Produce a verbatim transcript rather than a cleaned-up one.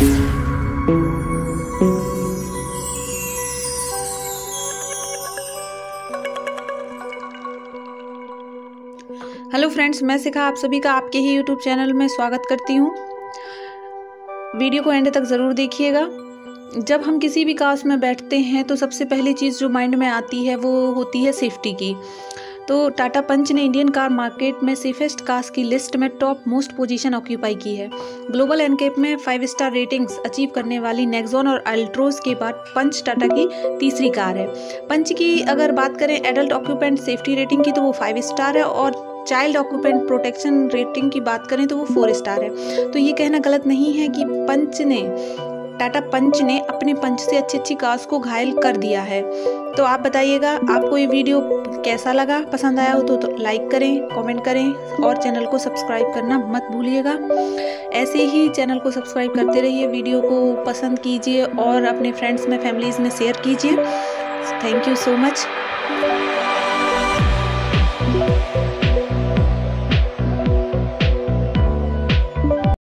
Hello friends, मैं शिखा आप सभी का आपके ही यूट्यूब चैनल में स्वागत करती हूँ। वीडियो को एंड तक ज़रूर देखिएगा। जब हम किसी भी कार्स में बैठते हैं तो सबसे पहली चीज़ जो माइंड में आती है वो होती है सेफ्टी की। तो टाटा पंच ने इंडियन कार मार्केट में सेफेस्ट कार्स की लिस्ट में टॉप मोस्ट पोजीशन ऑक्यूपाई की है। ग्लोबल एनकेप में फाइव स्टार रेटिंग्स अचीव करने वाली नेक्सॉन और अल्ट्रोज के बाद पंच टाटा की तीसरी कार है। पंच की अगर बात करें एडल्ट ऑक्यूपेंट सेफ्टी रेटिंग की तो वो फाइव स्टार है और चाइल्ड ऑक्यूपेंट प्रोटेक्शन रेटिंग की बात करें तो वो फोर स्टार है। तो ये कहना गलत नहीं है कि पंच ने टाटा पंच ने अपने पंच से अच्छी अच्छी कार्स को घायल कर दिया है। तो आप बताइएगा आपको ये वीडियो कैसा लगा, पसंद आया हो तो, तो लाइक करें, कमेंट करें और चैनल को सब्सक्राइब करना मत भूलिएगा। ऐसे ही चैनल को सब्सक्राइब करते रहिए, वीडियो को पसंद कीजिए और अपने फ्रेंड्स में फैमिलीज़ में शेयर कीजिए। Thank you so much.